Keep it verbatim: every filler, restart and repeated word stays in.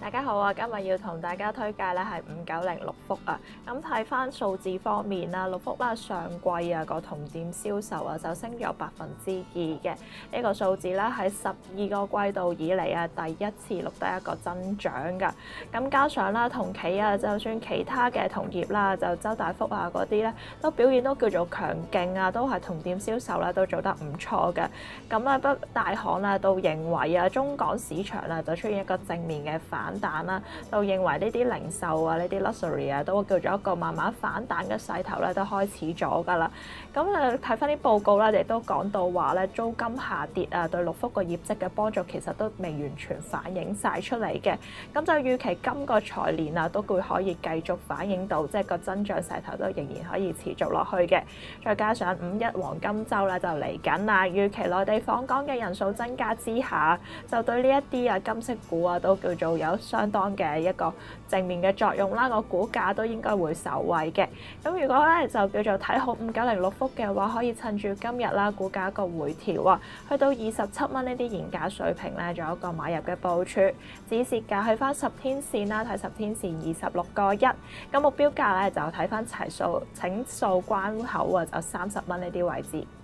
大家好啊！今日要同大家推介咧係五九零六福啊。咁睇翻數字方面啦，六福啦上季啊個同店銷售啊就升咗百分之二嘅呢個數字咧，喺十二個季度以嚟啊第一次錄得一個增長㗎。咁加上啦同期啊，就算其他嘅同業啦，就周大福啊嗰啲咧都表現都叫做強勁啊，都係同店銷售咧都做得唔錯嘅。咁啊不大行啦都認為啊中港市場啊就出現一個正面嘅反彈啦，就認為呢啲零售啊、呢啲 luxury 啊，都叫做一個慢慢反彈嘅勢頭咧，都開始咗㗎啦。咁誒睇翻啲報告咧，亦都講到話咧，租金下跌啊，對六福個業績嘅幫助其實都未完全反映晒出嚟嘅。咁就預期今個財年啊，都會可以繼續反映到，即係個增長勢頭都仍然可以持續落去嘅。再加上五一黃金週咧就嚟緊啦，預期內地訪港嘅人數增加之下，就對呢一啲啊金色股啊都叫做有相當嘅一個正面嘅作用啦，個股價都應該會受惠嘅。咁如果咧就叫做睇好五九零六福嘅話，可以趁住今日啦，股價一個回調啊，去到二十七蚊呢啲現價水平咧，做一個買入嘅部署。止蝕價去翻十天線啦，睇十天線二十六個一。咁目標價咧就睇翻齊數整數關口啊，就三十蚊呢啲位置。